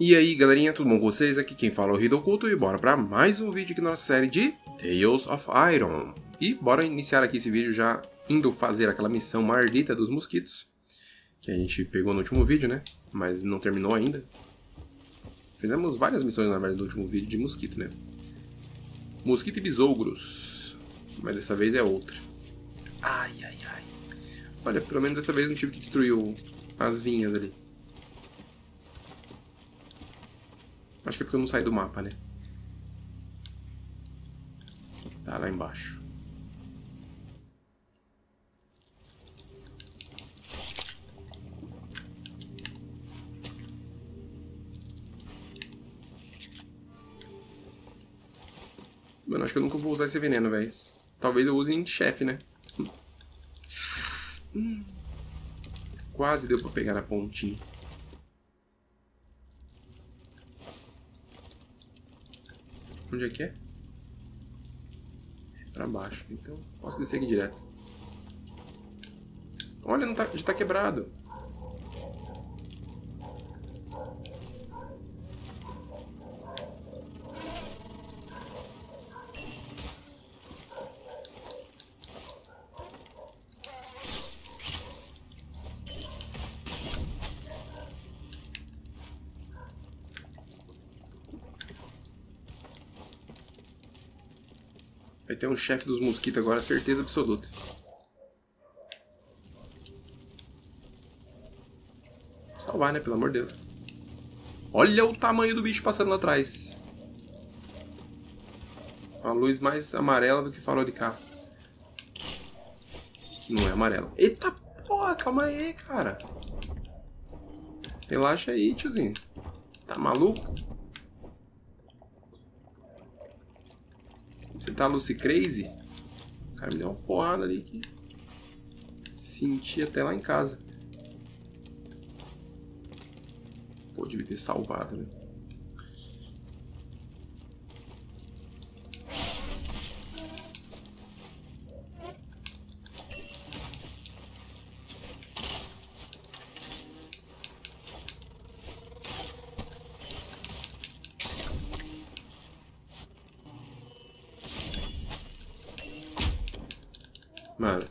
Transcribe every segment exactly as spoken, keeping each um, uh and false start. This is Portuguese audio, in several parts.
E aí galerinha, tudo bom com vocês? Aqui quem fala é o Rido Oculto e bora pra mais um vídeo aqui na nossa série de Tales of Iron. E bora iniciar aqui esse vídeo já indo fazer aquela missão maldita dos mosquitos, que a gente pegou no último vídeo, né? Mas não terminou ainda. Fizemos várias missões na verdade no último vídeo de mosquito, né? Mosquito e besogros. Mas dessa vez é outra. Ai, ai, ai. Olha, pelo menos dessa vez não tive que destruir o... as vinhas ali. Acho que é porque eu não saí do mapa, né? Tá lá embaixo. Mano, acho que eu nunca vou usar esse veneno, velho. Talvez eu use em chefe, né? Hum. Quase deu pra pegar na pontinha. Onde é que é? É pra baixo. Então, posso descer aqui direto. Olha, não tá, já tá quebrado. Vai ter um chefe dos mosquitos agora, certeza absoluta. Salvar, né? Pelo amor de Deus. Olha o tamanho do bicho passando lá atrás. Uma luz mais amarela do que farol de carro. Que não é amarela. Eita porra, calma aí, cara. Relaxa aí, tiozinho. Tá maluco? Você tá Lucy Crazy? O cara me deu uma porrada ali que senti até lá em casa. Pô, devia ter salvado, né? Mano.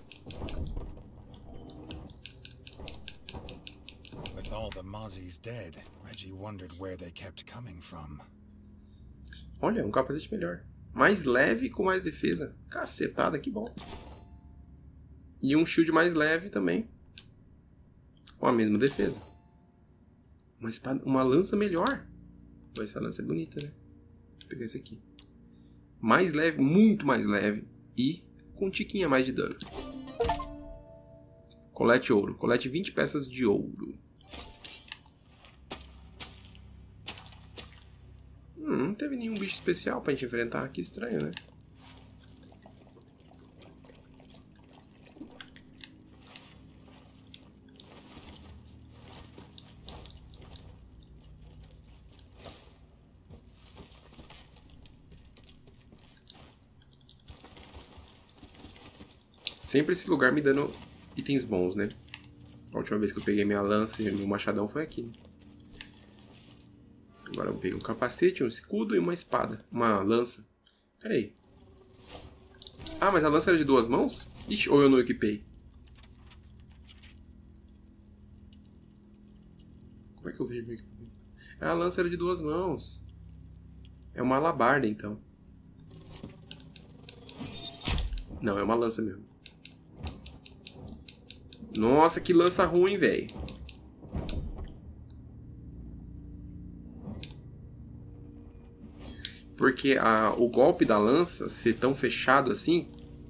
With all the Mozzies dead, Reggie wondered where they kept coming from. Olha, um capacete melhor. Mais leve e com mais defesa. Cacetada, que bom. E um shield mais leve também. Com a mesma defesa. Uma espada, uma lança melhor. Essa lança é bonita, né? Vou pegar esse aqui. Mais leve, muito mais leve. E com um tiquinho a mais de dano. Colete ouro. Colete vinte peças de ouro. Hum, não teve nenhum bicho especial pra gente enfrentar. Que estranho, né? Sempre esse lugar me dando itens bons, né? A última vez que eu peguei minha lança e meu machadão foi aqui. Né? Agora eu peguei um capacete, um escudo e uma espada. Uma lança. Pera aí. Ah, mas a lança era de duas mãos? Ixi, ou eu não equipei? Como é que eu vejo meu equipamento? Ah, a lança era de duas mãos. É uma alabarda, então. Não, é uma lança mesmo. Nossa, que lança ruim, velho. Porque a, o golpe da lança ser tão fechado assim...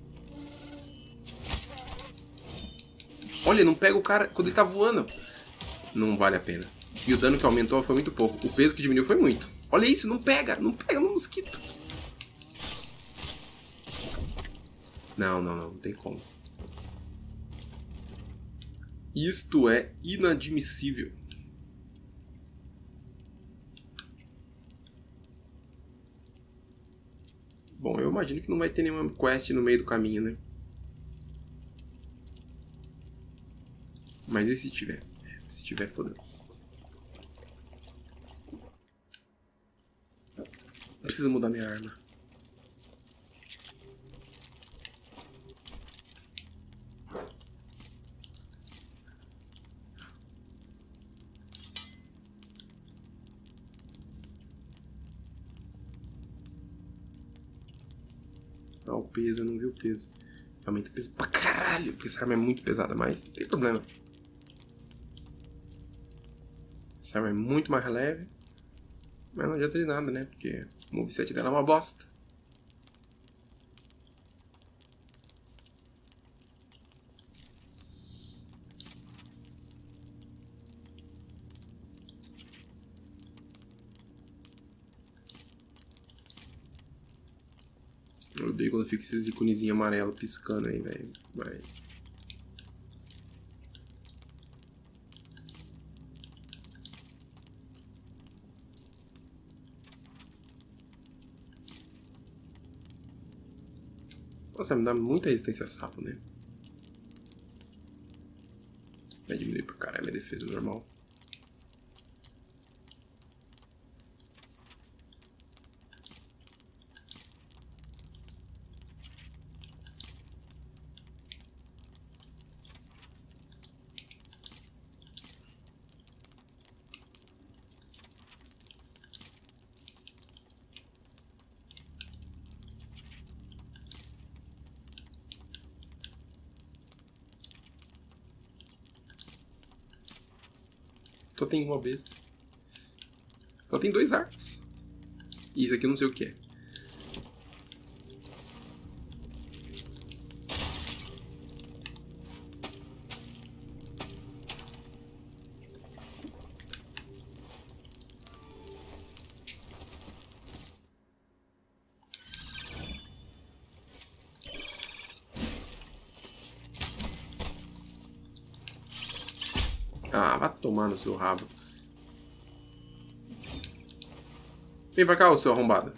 Olha, não pega o cara quando ele tá voando. Não vale a pena. E o dano que aumentou foi muito pouco. O peso que diminuiu foi muito. Olha isso, não pega. Não pega no mosquito. Não, não, não. Não tem como. Isto é inadmissível. Bom, eu imagino que não vai ter nenhuma quest no meio do caminho, né? Mas e se tiver? Se tiver, foda. Preciso mudar minha arma. Ah, o peso, eu não vi o peso. Aumenta o peso pra caralho, porque essa arma é muito pesada, mas não tem problema. Essa arma é muito mais leve. Mas não adianta de nada, né? Porque o moveset dela é uma bosta. Eu odeio quando fica esses iconezinhos amarelos piscando aí, velho. Mas... Nossa, me dá muita resistência a sapo, né? Vai diminuir pra caralho a defesa normal. Só tem uma besta. Só tem dois arcos. E isso aqui eu não sei o que é. Ah, vai tomar no seu rabo. Vem pra cá, ô seu arrombado.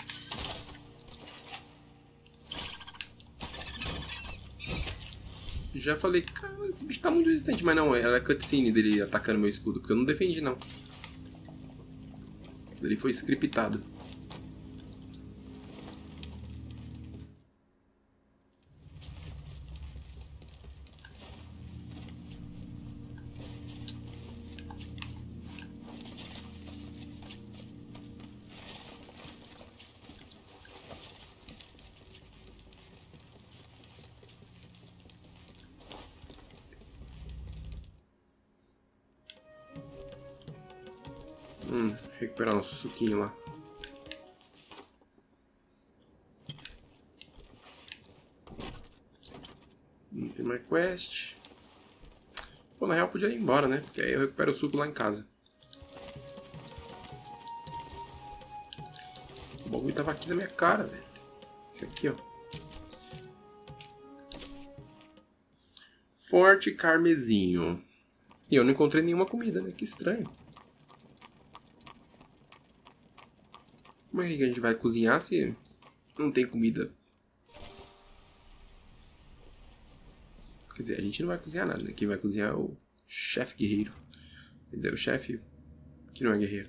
Já falei, cara, esse bicho tá muito resistente. Mas não, era a cutscene dele atacando meu escudo. Porque eu não defendi, não. Ele foi scriptado. Hum, recuperar um suquinho lá. Não tem mais quest. Pô, na real podia ir embora, né? Porque aí eu recupero o suco lá em casa. O bagulho tava aqui na minha cara, velho. Esse aqui, ó. Forte Carmesinho. E eu não encontrei nenhuma comida, né? Que estranho. Como é que a gente vai cozinhar se não tem comida? Quer dizer, a gente não vai cozinhar nada, né? Quem vai cozinhar é o chefe guerreiro. Quer dizer, o chefe que não é guerreiro.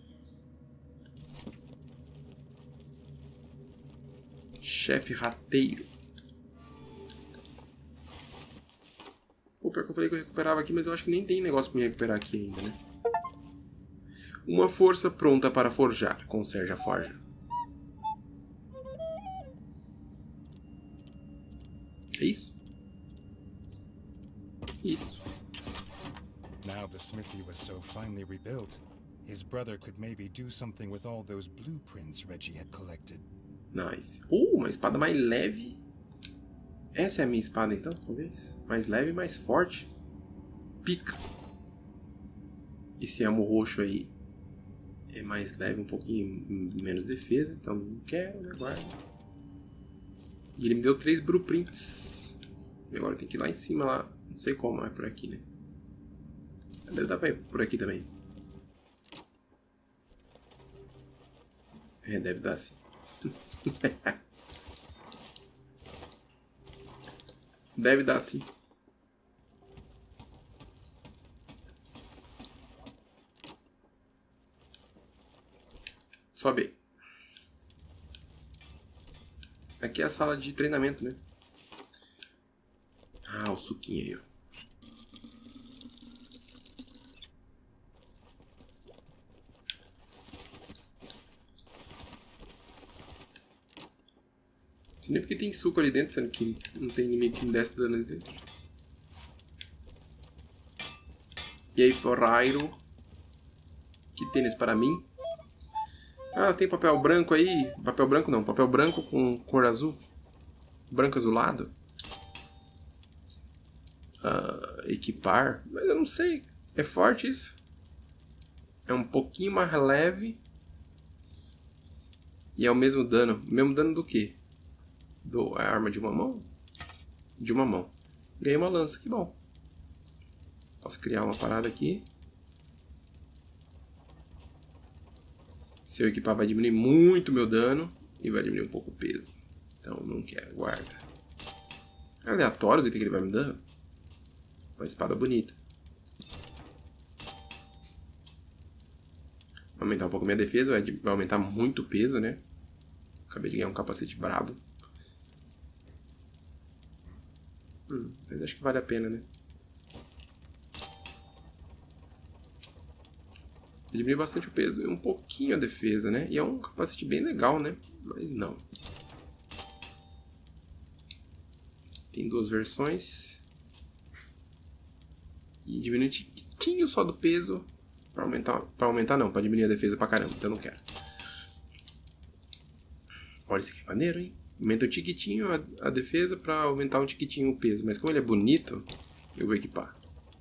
Chefe rateiro. Pô, pior que eu falei que eu recuperava aqui, mas eu acho que nem tem negócio pra me recuperar aqui ainda, né? Uma força pronta para forjar. Conserja a forja. É isso? Isso. Now the smithy was so finely rebuilt, his brother could maybe do something with all those blueprints Reggie had collected. Nice. Uh, uma espada mais leve. Essa é a minha espada então, talvez? Mais leve e mais forte. Pica. Esse amo roxo aí é mais leve, um pouquinho menos defesa, então não quero, né? Guarda. E ele me deu três blueprints. E agora tem que ir lá em cima, lá. Não sei como, é por aqui, né? Deve dar pra ir por aqui também. É, deve dar sim. Deve dar sim. Sobe. Aqui é a sala de treinamento, né? Ah, o suquinho aí, ó. Não sei nem porque tem suco ali dentro, sendo que não tem inimigo que me desce dano ali dentro. E aí, Forrairo? Que tênis para mim? Ah, tem papel branco aí. Papel branco não, papel branco com cor azul. Branco azulado. Uh, equipar. Mas eu não sei. É forte isso? É um pouquinho mais leve. E é o mesmo dano. O mesmo dano do quê? Do, a arma de uma mão? De uma mão. Ganhei uma lança, que bom. Posso criar uma parada aqui. Se eu equipar vai diminuir muito meu dano. E vai diminuir um pouco o peso. Então não quero, guarda. É aleatório o item que ele vai me dando. Uma espada bonita. Vai aumentar um pouco minha defesa, vai, vai aumentar muito o peso, né? Acabei de ganhar um capacete brabo. Hum, mas acho que vale a pena, né? Diminui bastante o peso e um pouquinho a defesa, né? E é um capacete bem legal, né? Mas não. Tem duas versões. E diminui um tiquinho só do peso. Pra aumentar, pra aumentar não, pra diminuir a defesa pra caramba. Então eu não quero. Olha isso aqui, maneiro, hein? Aumenta um tiquitinho a, a defesa pra aumentar um tiquitinho o peso. Mas como ele é bonito, eu vou equipar.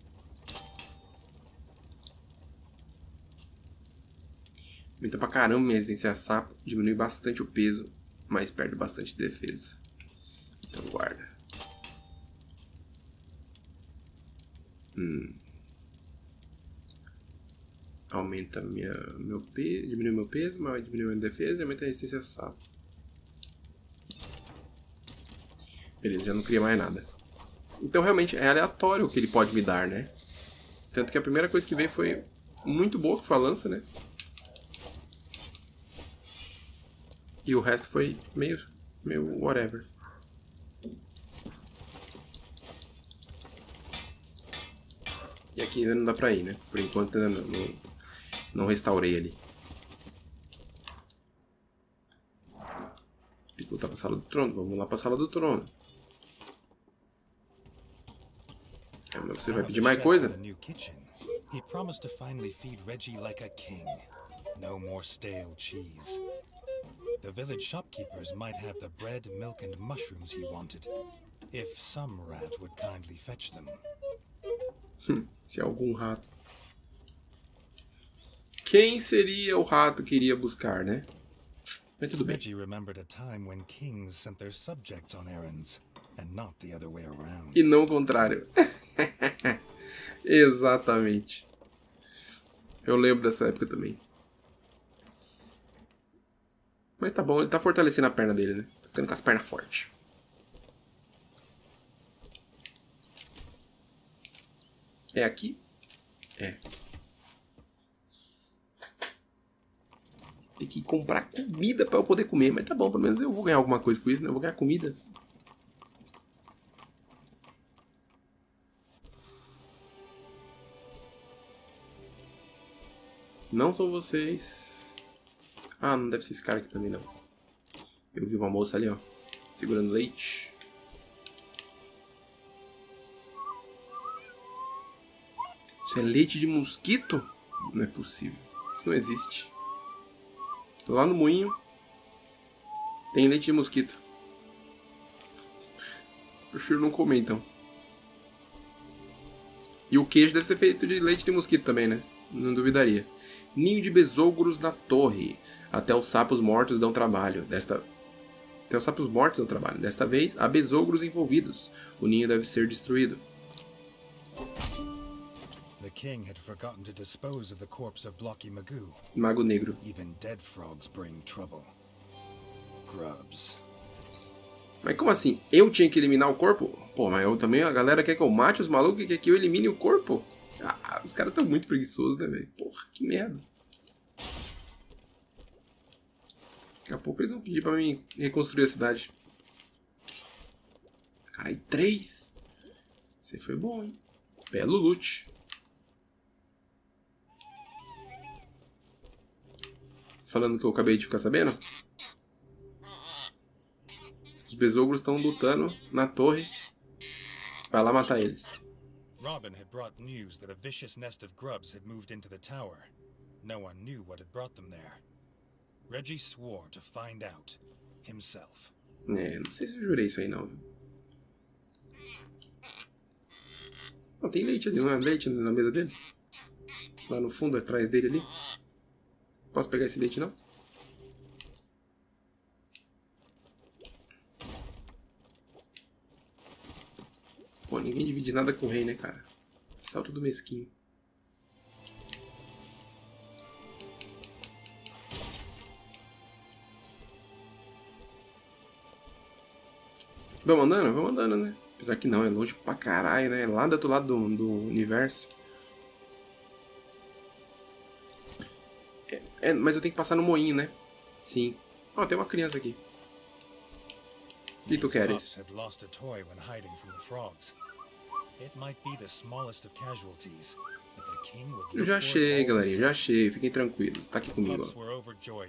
Aumenta pra caramba minha resistência a sapo. Diminui bastante o peso, mas perde bastante defesa. Então guarda. Hum. Aumenta minha, meu peso, diminui meu peso, mas diminui minha defesa e aumenta a resistência a sapo. Beleza, já não cria mais nada. Então realmente é aleatório o que ele pode me dar, né? Tanto que a primeira coisa que veio foi muito boa, que foi a lança, né? E o resto foi meio, meio whatever. E aqui ainda não dá pra ir, né? Por enquanto ainda não, não, não restaurei ali. Tem que voltar pra sala do trono. Vamos lá pra sala do trono. Ah, mas você vai pedir mais coisa? He promised to finally feed Reggie like a king. No more stale cheese. The village shopkeepers might have the bread, milk, and mushrooms he wanted, if some rat would kindly fetch them. Se algum rato. Quem seria o rato que iria buscar, né? Mas tudo bem. Reggie remembered a time when kings sent their subjects on errands, and not the other way around. E não o contrário. Exatamente. Eu lembro dessa época também. Mas tá bom, ele tá fortalecendo a perna dele, né? Tá ficando com as pernas fortes. É aqui? É. Tem que comprar comida pra eu poder comer. Mas tá bom, pelo menos eu vou ganhar alguma coisa com isso, né? Eu vou ganhar comida. Não são vocês. Ah, não deve ser esse cara aqui também, não. Eu vi uma moça ali, ó. Segurando leite. Isso é leite de mosquito? Não é possível. Isso não existe. Tô lá no moinho. Tem leite de mosquito. Prefiro não comer, então. E o queijo deve ser feito de leite de mosquito também, né? Não duvidaria. Ninho de besogros na torre. Até os sapos mortos dão trabalho. Desta... Até os sapos mortos dão trabalho. Desta vez, há besogros envolvidos. O ninho deve ser destruído. The king had forgotten to dispose of the corpse of Blocky Magoo. Mago Negro. Even dead frogs bring trouble. Grubs. Mas como assim? Eu tinha que eliminar o corpo? Pô, mas eu também, a galera quer que eu mate os malucos e quer que eu elimine o corpo? Ah, os caras estão muito preguiçosos, né, velho? Porra, que merda. Daqui a pouco eles vão pedir pra mim reconstruir a cidade. Carai, três. Você foi bom, hein? Belo loot. Falando que eu acabei de ficar sabendo. Os besogros estão lutando na torre. Vai lá matar eles. Robin had brought news that a vicious nest of grubs had moved into the tower. No one knew what had brought them there. Reggie swore to find out himself. É, não sei se eu jurei isso aí não. Não, tem leite ali, não é leite na mesa dele? Lá no fundo, atrás dele ali. Posso pegar esse leite não? Pô, ninguém divide nada com o rei, né, cara? Salto do mesquinho. Vamos andando? Vamos andando, né? Apesar que não, é longe pra caralho, né? É lá do outro lado do, do universo. É, é, mas eu tenho que passar no moinho, né? Sim. Ó, oh, tem uma criança aqui. O que tu queres? Eu já achei, galerinha. Já achei. Fiquem tranquilos. Tá aqui comigo, ó.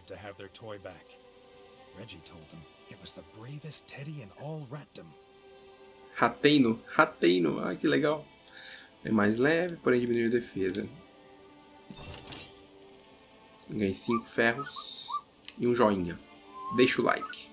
Reggie told him it was the bravest teddy in all Ratdom. Rateino, Rateino, ah, que legal. É mais leve, porém diminui a defesa. Ganhei cinco ferros e um joinha. Deixa o like.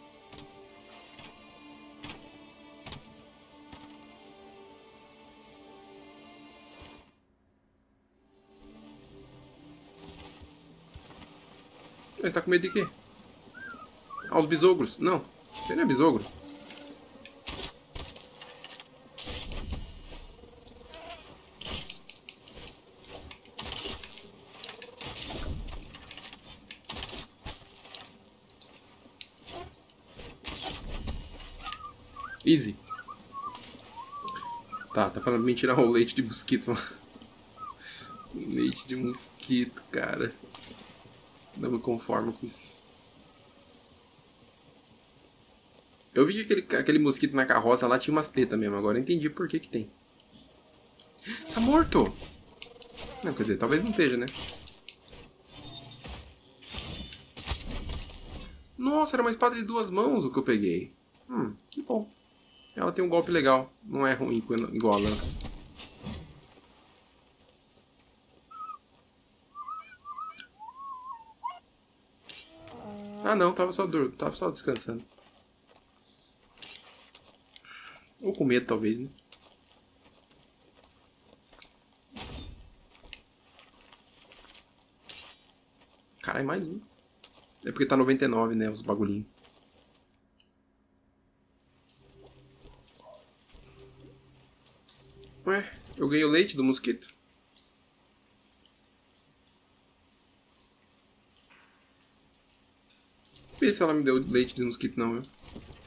Você tá com medo de quê? Ah, os besogros. Não, você não é besogro. Easy. Tá, tá falando pra mim tirar o leite de mosquito. Leite de mosquito, cara. Não me conformo com isso. Eu vi que aquele, aquele mosquito na carroça lá tinha umas tetas mesmo. Agora eu entendi por que que tem. Tá morto! Não, quer dizer, talvez não esteja, né? Nossa, era uma espada de duas mãos o que eu peguei. Hum, que bom. Ela tem um golpe legal. Não é ruim igual a lança. Ah não, tava só, tava só descansando. Ou com medo, talvez, né? Caralho, mais um. É porque tá noventa e nove, né? Os bagulhinhos. Ué, eu ganhei o leite do mosquito? Não sei se ela me deu leite de mosquito, não, viu?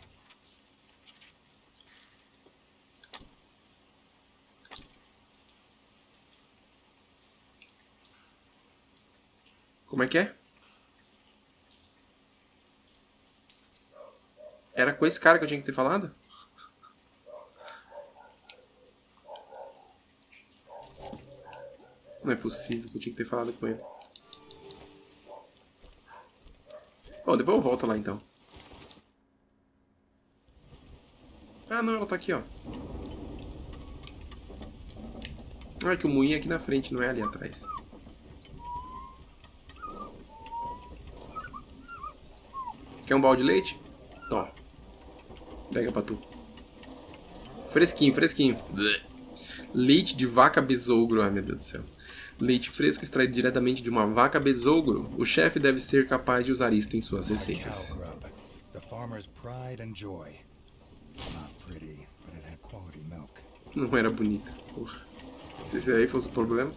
Como é que é? Era com esse cara que eu tinha que ter falado? Não é possível que eu tinha que ter falado com ele. Bom, depois eu volto lá então. Ah não, ela tá aqui, ó. Ah, que o moinho é aqui na frente, não é ali atrás. Quer um balde de leite? Toma. Pega pra tu. Fresquinho, fresquinho. Leite de vaca besogro. Ai, meu Deus do céu. Leite fresco extraído diretamente de uma vaca besogro. O chefe deve ser capaz de usar isto em suas receitas. Não era bonita. Porra. Se esse aí fosse o problema.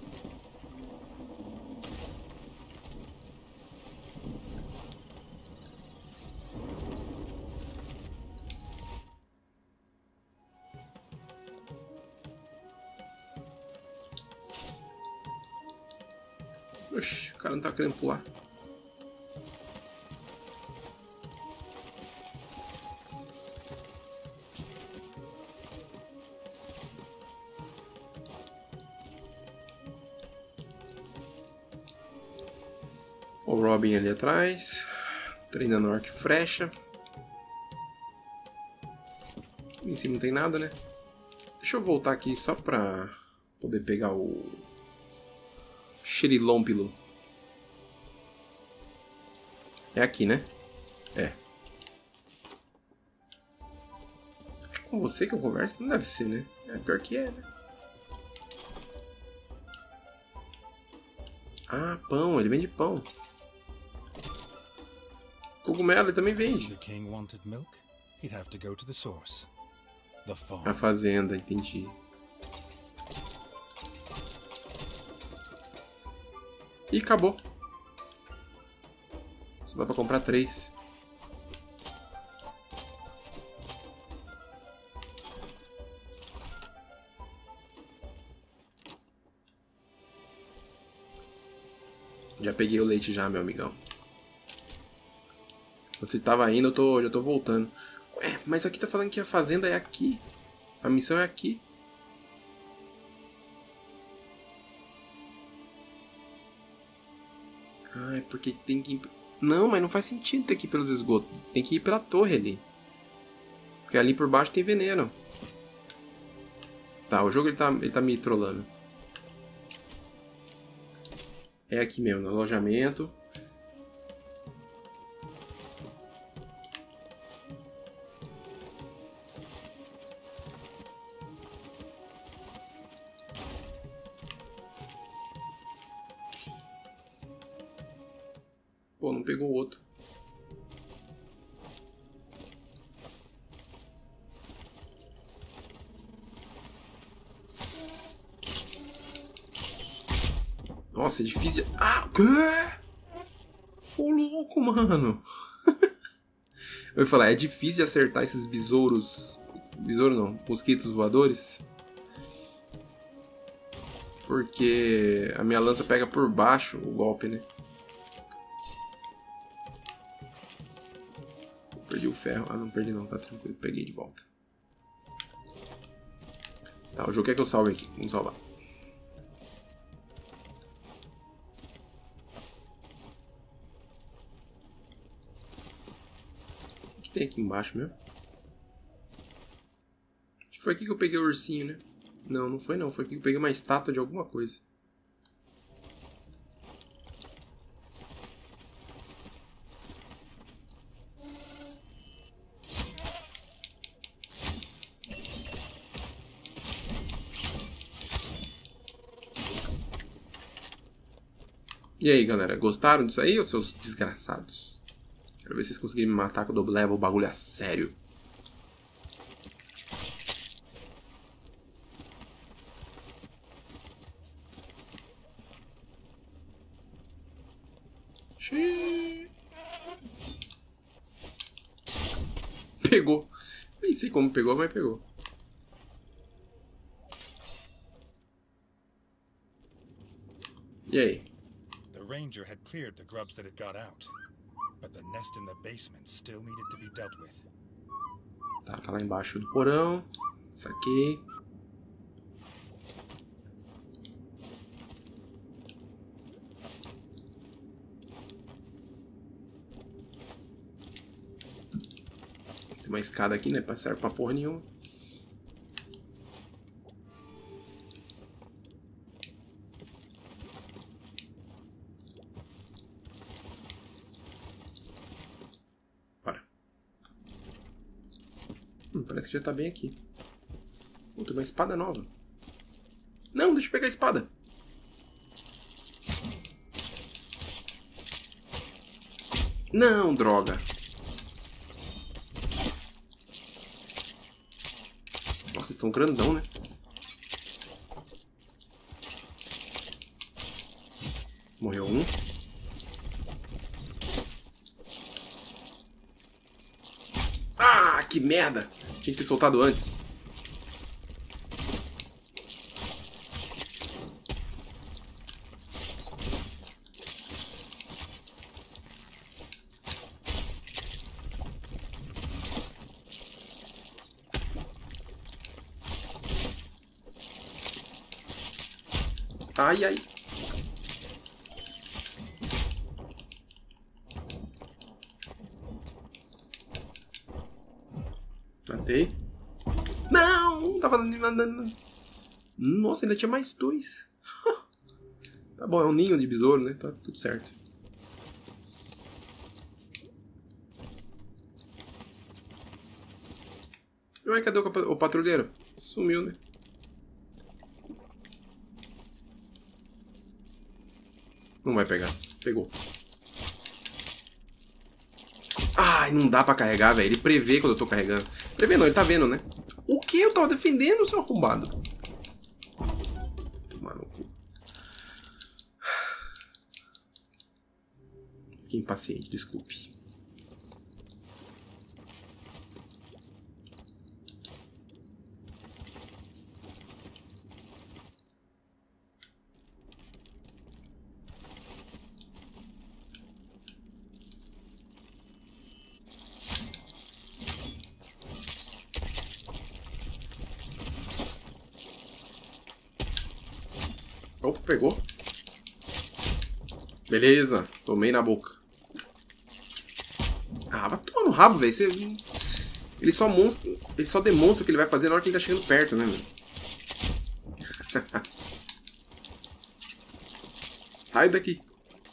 Oxi, o cara não tá querendo pular. O Robin ali atrás. Treinando arco e flecha. Em cima não tem nada, né? Deixa eu voltar aqui só pra poder pegar o Xerilômpilo. É aqui, né? É. É com você que eu converso? Não deve ser, né? É pior que é, né? Ah, pão. Ele vende pão. Cogumelo ele também vende. A fazenda, entendi. E acabou. Só dá pra comprar três. Já peguei o leite já, meu amigão. Quando você tava indo, eu tô, já tô voltando. Ué, mas aqui tá falando que a fazenda é aqui. A missão é aqui. Ah, é porque tem que ir... Não, mas não faz sentido ter que ir pelos esgotos. Tem que ir pela torre ali. Porque ali por baixo tem veneno. Tá, o jogo ele tá, ele tá me trollando. É aqui mesmo, no alojamento. Pô, não pegou o outro. Nossa, é difícil de... Ah, quê? Ô, louco, mano. Eu ia falar, é difícil de acertar esses besouros... Besouro não, mosquitos voadores. Porque a minha lança pega por baixo o golpe, né? Perdi o ferro. Ah, não perdi não, tá tranquilo. Peguei de volta. Tá, o jogo quer que eu salve aqui. Vamos salvar. O que tem aqui embaixo mesmo? Acho que foi aqui que eu peguei o ursinho, né? Não, não foi não. Foi aqui que eu peguei uma estátua de alguma coisa. E aí, galera, gostaram disso aí, os seus desgraçados? Quero ver se vocês conseguirem me matar quando eu levo o bagulho a sério. Xiii. Pegou. Nem sei como pegou, mas pegou. E aí? The ranger had cleared the grubs that had got out, but the nest in the basement still needed to be dealt with. Tá, tá lá embaixo do porão. Saquei. Tem uma escada aqui, né? Pra serve pra porra nenhuma. Hum, parece que já tá bem aqui. Oh, tem uma espada nova. Não, deixa eu pegar a espada. Não, droga. Nossa, estão grandão, né? Morreu um. Ah, que merda! Tinha que ter soltado antes. Ai, ai. Matei. Não! Tava andando. Nossa, ainda tinha mais dois. Tá bom, é um ninho de besouro, né? Tá tudo certo. Ué, cadê o, o patrulheiro? Sumiu, né? Não vai pegar. Pegou. Ai, não dá pra carregar, velho. Ele prevê quando eu tô carregando. Prevê não, ele tá vendo, né? O que? Eu tava defendendo, seu arrombado. Mano, fiquei impaciente, desculpe. Opa, pegou. Beleza, tomei na boca. Ah, vai tomar no rabo, velho. Você... Ele só mostra... Ele só demonstra o que ele vai fazer na hora que ele tá chegando perto, né, velho? Sai daqui.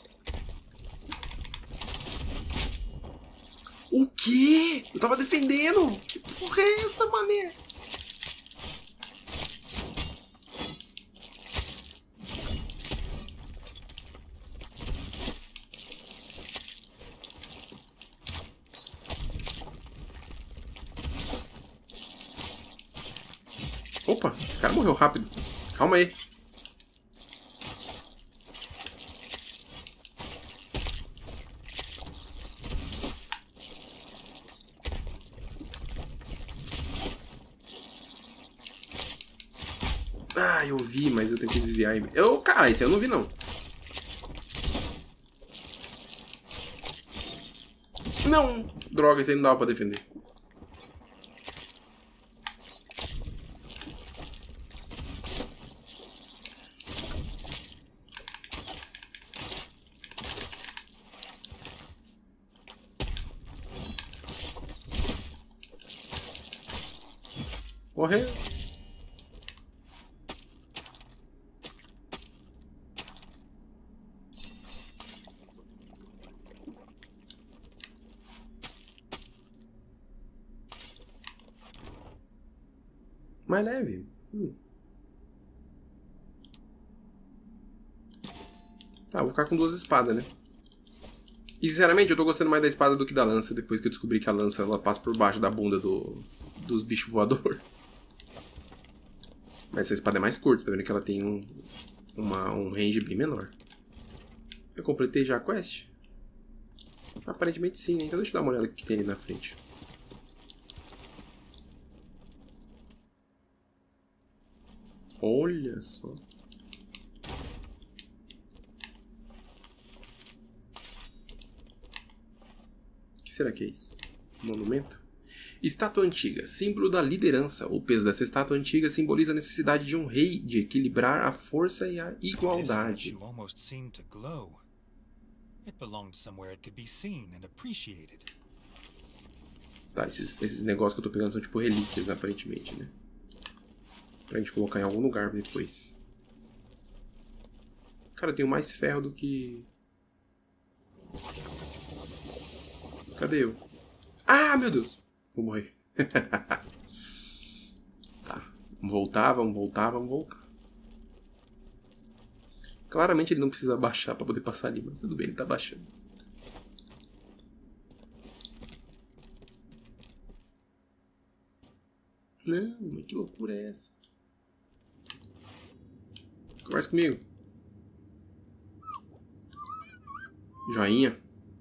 O quê? Eu tava defendendo. Que porra é essa, mané? Opa, esse cara morreu rápido. Calma aí. Ah, eu vi, mas eu tentei desviar. Eu, cara, esse eu não vi, não. Não! Droga, esse aí não dava pra defender. Morreu. Mais leve. Hum. Tá, vou ficar com duas espadas, né? E sinceramente, eu tô gostando mais da espada do que da lança, depois que eu descobri que a lança ela passa por baixo da bunda do, dos bichos voadores. Mas essa espada é mais curta, tá vendo que ela tem um, uma, um range bem menor. Eu completei já a quest? Aparentemente sim, né? Então deixa eu dar uma olhada o que tem ali na frente. Olha só. O que será que é isso? Monumento? Estátua antiga, símbolo da liderança. O peso dessa estátua antiga simboliza a necessidade de um rei de equilibrar a força e a igualdade. Tá, esses, esses negócios que eu tô pegando são tipo relíquias, aparentemente, né? Pra gente colocar em algum lugar depois. Cara, eu tenho mais ferro do que... Cadê eu? Ah, meu Deus! Vou morrer. Tá. Vamos voltar, vamos voltar, vamos voltar. Claramente ele não precisa baixar pra poder passar ali, mas tudo bem, ele tá baixando. Não, mas que loucura é essa? Conversa comigo. Joinha.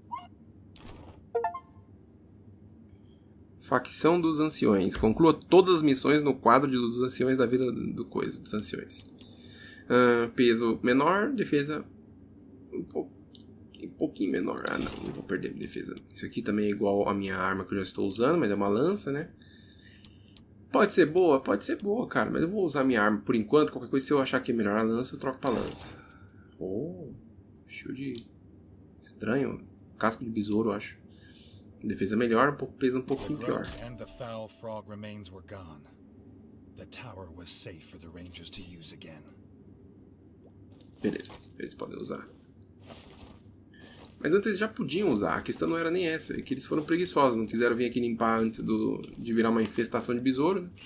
Facção dos Anciões. Conclua todas as missões no quadro dos Anciões da vida do coisa, dos Anciões. Uh, peso menor, defesa um, pouco, um pouquinho menor. Ah, não, não vou perder minha defesa. Isso aqui também é igual a minha arma que eu já estou usando, mas é uma lança, né? Pode ser boa? Pode ser boa, cara, mas eu vou usar minha arma por enquanto. Qualquer coisa, se eu achar que é melhor a lança, eu troco pra lança. Oh, shield estranho. Casco de besouro, eu acho. Defesa melhor, um pouco peso um pouquinho pior. And the foul frog remains were gone. The tower was safe for the Rangers to use again. Beleza, eles podem usar. Mas antes eles já podiam usar, a questão não era nem essa, é que eles foram preguiçosos, não quiseram vir aqui limpar antes do, de virar uma infestação de besouro, né?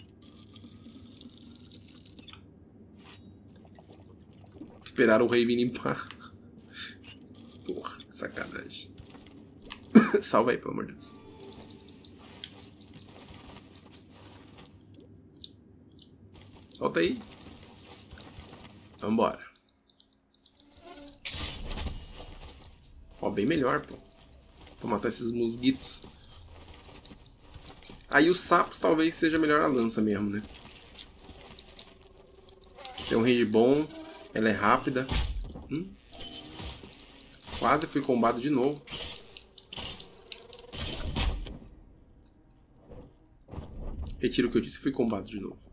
Esperaram o rei vir limpar. Porra, que sacanagem. Salva aí, pelo amor de Deus. Solta aí. Vambora. Ó, bem melhor, pô. Pra matar esses mosquitos. Aí os sapos talvez seja melhor a lança mesmo, né? Tem um range bom. Ela é rápida. Hum. Quase fui combado de novo. Retiro o que eu disse, fui combado de novo.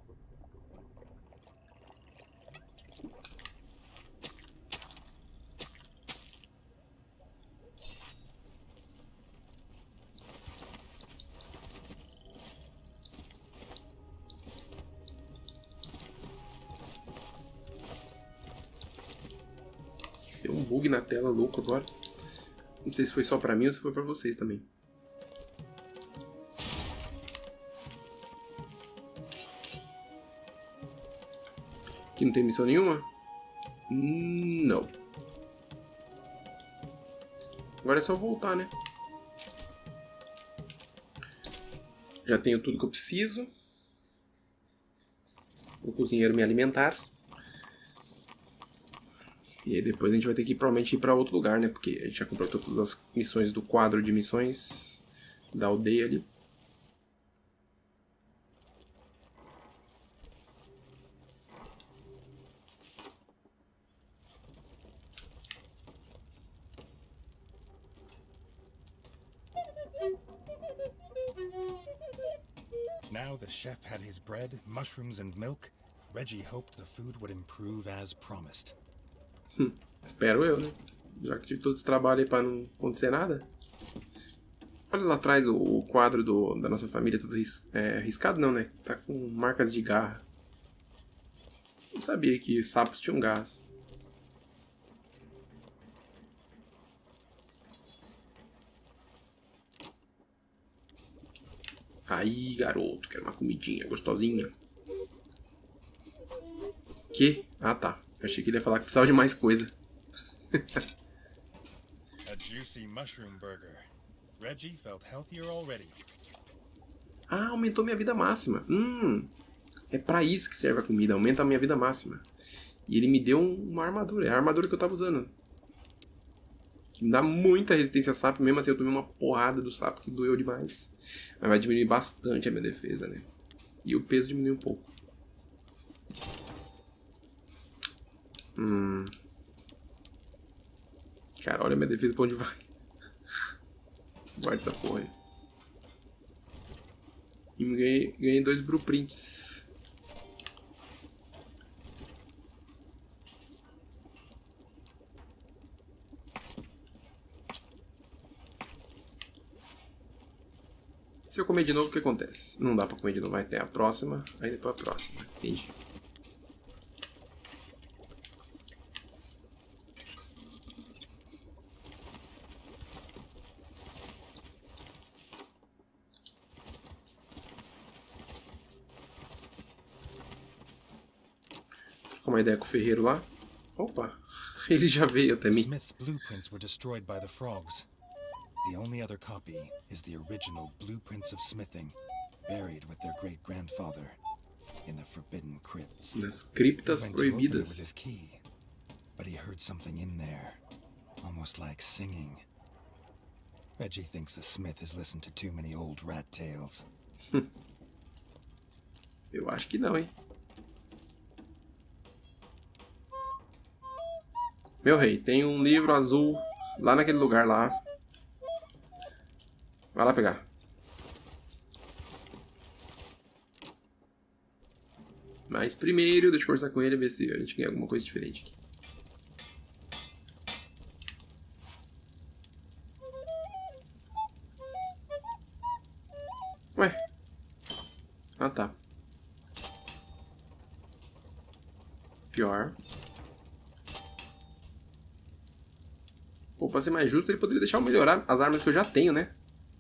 Deu um bug na tela louco agora. Não sei se foi só pra mim ou se foi pra vocês também. Aqui não tem missão nenhuma? Não. Agora é só voltar, né? Já tenho tudo que eu preciso. O cozinheiro me alimentar. E aí depois a gente vai ter que provavelmente ir pra outro lugar, né? Porque a gente já comprou todas as missões do quadro de missões da aldeia ali. Now the chef had his bread, mushrooms and milk. Reggie hoped the food would improve as promised. Hum, espero eu, né? Já que tive todo esse trabalho aí pra não acontecer nada. Olha lá atrás o, o quadro do, da nossa família, todo ris, é, riscado não, né? Tá com marcas de garra. Não sabia que sapos tinham garras. Aí, garoto, quero uma comidinha gostosinha. Que? Ah, tá. Eu achei que ele ia falar que precisava de mais coisa. A juicy mushroom burger. Reggie felt healthier already. Ah, aumentou minha vida máxima. Hum, é pra isso que serve a comida. Aumenta a minha vida máxima. E ele me deu uma armadura. É a armadura que eu tava usando. Que me dá muita resistência a sapo. Mesmo assim eu tomei uma porrada do sapo que doeu demais. Mas vai diminuir bastante a minha defesa, né? E o peso diminui um pouco. Hum. Cara, olha a minha defesa pra onde vai. Guarda essa porra aí. E ganhei, ganhei dois blueprints. Se eu comer de novo, o que acontece? Não dá pra comer de novo. Vai ter a próxima, aí depois a próxima. Entendi. Uma ideia com o ferreiro lá. Opa, ele já veio até mim. Smith's blueprints were destroyed by the frogs. The only other copy is the original blueprints of smithing, buried with their great-grandfather in the forbidden crypt. Nas criptas He went to open it with proibidas. his key, but he heard something in there, almost like singing. Reggie thinks the smith has listened to too many old rat tales. Eu acho que não, hein? Meu rei, tem um livro azul lá naquele lugar lá. Vai lá pegar. Mas primeiro, deixa eu conversar com ele e ver se a gente ganha alguma coisa diferente aqui. Ah, tá. Pior. Pô, pra ser mais justo, ele poderia deixar eu melhorar as armas que eu já tenho, né?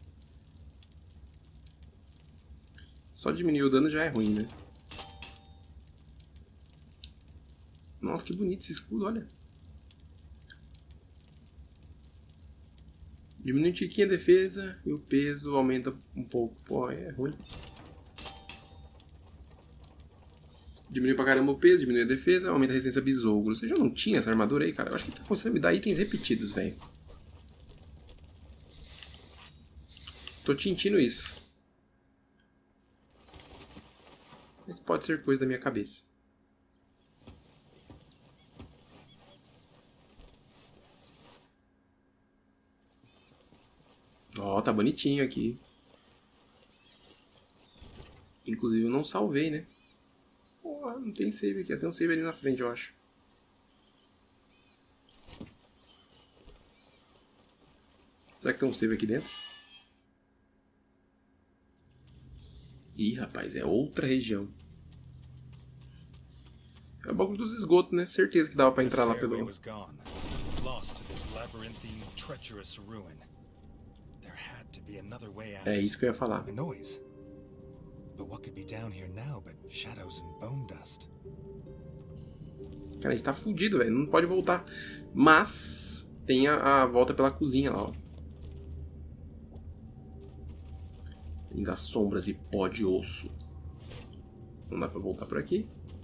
Só diminuir o dano já é ruim, né? Nossa, que bonito esse escudo, olha. Diminui um tiquinho a defesa e o peso aumenta um pouco. Pô, é ruim. Diminui pra caramba o peso, diminui a defesa, aumenta a resistência a besouro. Você já não tinha essa armadura aí, cara? Eu acho que tá conseguindo me dar itens repetidos, velho. Tô tintindo isso. Mas pode ser coisa da minha cabeça. Ó, oh, tá bonitinho aqui. Inclusive eu não salvei, né? Porra, não tem save aqui. Tem um save ali na frente, eu acho. Será que tem um save aqui dentro? Ih, rapaz, é outra região. É o bagulho dos esgotos, né? Certeza que dava pra entrar lá pelo... É isso que eu ia falar. Cara, a gente tá fudido, velho. Não pode voltar. Mas tem a, a volta pela cozinha lá, ó. Tem das sombras e pó de osso. Não dá pra voltar por aqui.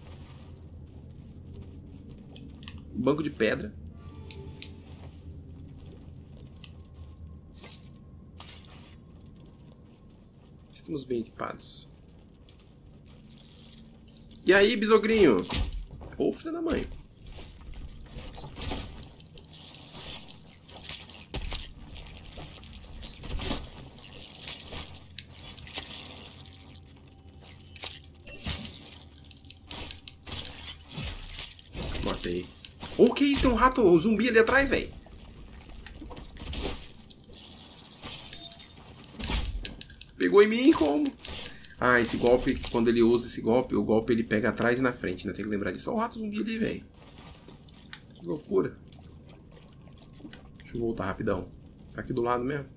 Banco de pedra. Estamos bem equipados. E aí, bisogrinho? Ô, filho da mãe. Matei. Ô, que isso? Tem um rato, um zumbi ali atrás, velho. Pegou em mim, como? Ah, esse golpe, quando ele usa esse golpe, o golpe ele pega atrás e na frente, né? Tem que lembrar disso. Olha o rato zumbi ali, velho. Que loucura. Deixa eu voltar rapidão. Tá aqui do lado mesmo.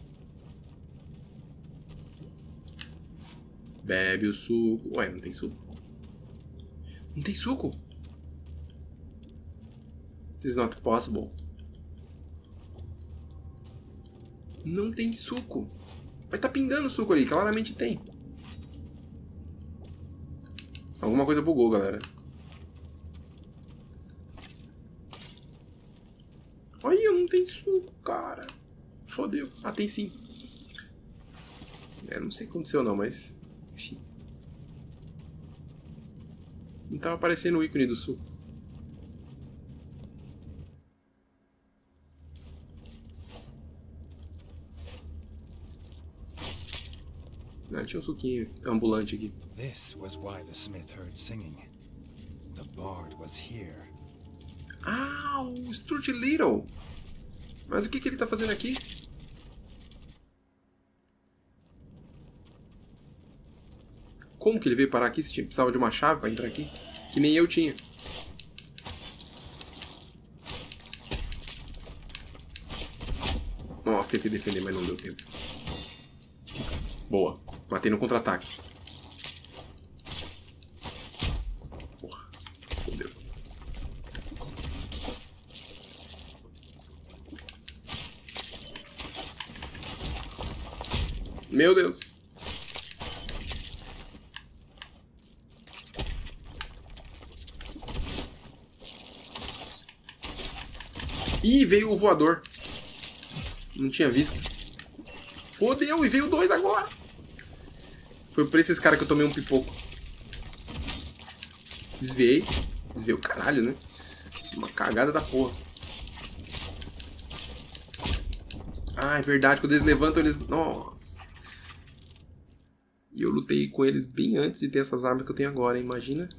Bebe o suco. Ué, não tem suco? Não tem suco? This is not possible. Não tem suco. Mas tá pingando suco ali, claramente tem. Alguma coisa bugou, galera. Olha, não tem suco, cara. Fodeu. Ah, tem sim. É, não sei o que aconteceu não, mas... Enfim. Não tava aparecendo o ícone do suco. Ah, tinha um suquinho ambulante aqui. This was why the smith heard singing. The bard was here. Ah, o Stuart Little. Mas o que, que ele tá fazendo aqui? Como que ele veio parar aqui? Se precisava de uma chave pra entrar aqui? Que nem eu tinha. Nossa, tentei defender, mas não deu tempo. Boa. Matei no contra-ataque. Porra. Fodeu. Meu Deus. Ih, veio o voador. Não tinha visto. Fodeu, e veio dois agora. Foi por esses caras que eu tomei um pipoco. Desviei. Desviei o caralho, né? Uma cagada da porra. Ah, é verdade. Quando eles levantam, eles... Nossa. E eu lutei com eles bem antes de ter essas armas que eu tenho agora, hein? Imagina.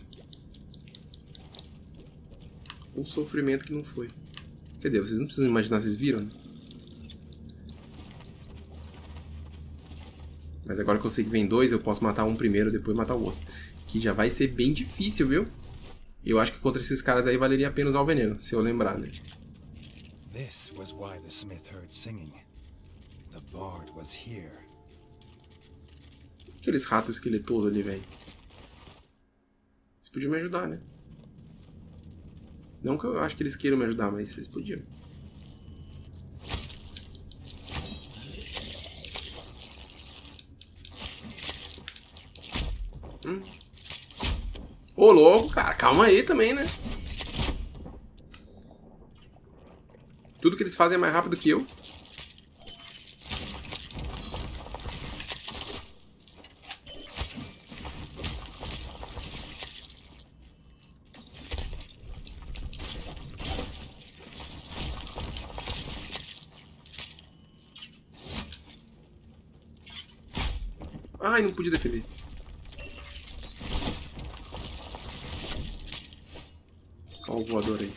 O sofrimento que não foi. Cadê? Vocês não precisam imaginar, vocês viram, né? Mas agora que eu sei que vem dois, eu posso matar um primeiro, depois matar o outro. Que já vai ser bem difícil, viu? Eu acho que contra esses caras aí valeria a pena usar o veneno, se eu lembrar, né? This was why the smith heard singing. The bard was here. Aqueles ratos esqueletosos ali, velho. Vocês podiam me ajudar, né? Não que eu acho que eles queiram me ajudar, mas vocês podiam. Hum. Ô, louco, cara. Calma aí também, né? Tudo que eles fazem é mais rápido que eu. Ai, não podia defender. Olha o voador aí.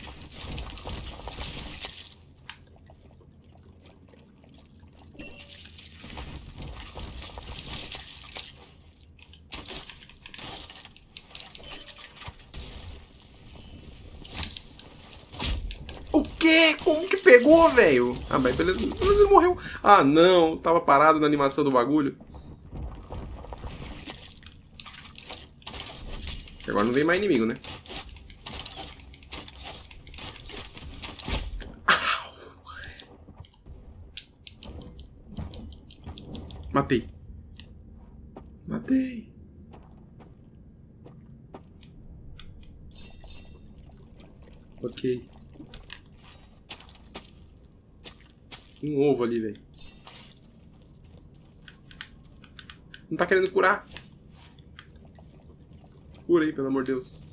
O quê? Como que pegou, velho? Ah, mas beleza. Beleza, ele morreu. Ah, não. Tava parado na animação do bagulho. Agora não vem mais inimigo, né? Au. Matei. Matei. Ok. Um ovo ali, velho. Não tá querendo curar? Cura aí, pelo amor de Deus.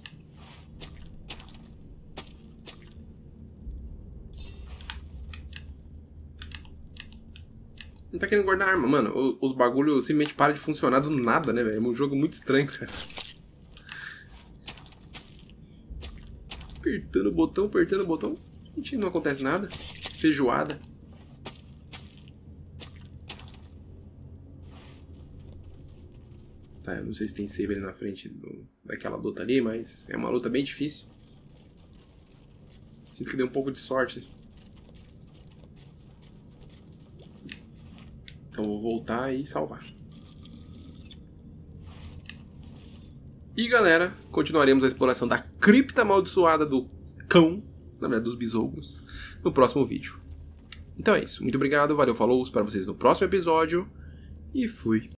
Não tá querendo guardar arma, mano. Os bagulhos simplesmente param de funcionar do nada, né, velho? É um jogo muito estranho, cara. Apertando o botão, apertando o botão. Gente, não acontece nada. Feijoada. Tá, eu não sei se tem save ali na frente do, daquela luta ali, mas é uma luta bem difícil. Sinto que deu um pouco de sorte. Então vou voltar e salvar. E galera, continuaremos a exploração da cripta amaldiçoada do cão, na verdade dos besouros, no próximo vídeo. Então é isso, muito obrigado, valeu, falou, espero vocês no próximo episódio e fui.